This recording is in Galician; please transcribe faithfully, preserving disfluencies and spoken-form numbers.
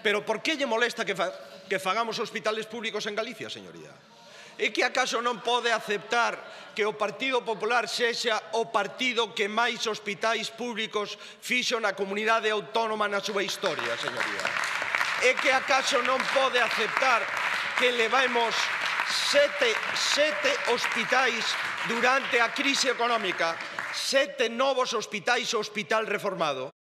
Pero por que lle molesta que, fa, que fagamos hospitales públicos en Galicia, señoría? É que acaso non pode aceptar que o Partido Popular sexa o partido que máis hospitais públicos fixo na comunidade autónoma na súa historia, señoría? É que acaso non pode aceptar que levamos sete, sete hospitais durante a crise económica, sete novos hospitais o hospital reformado?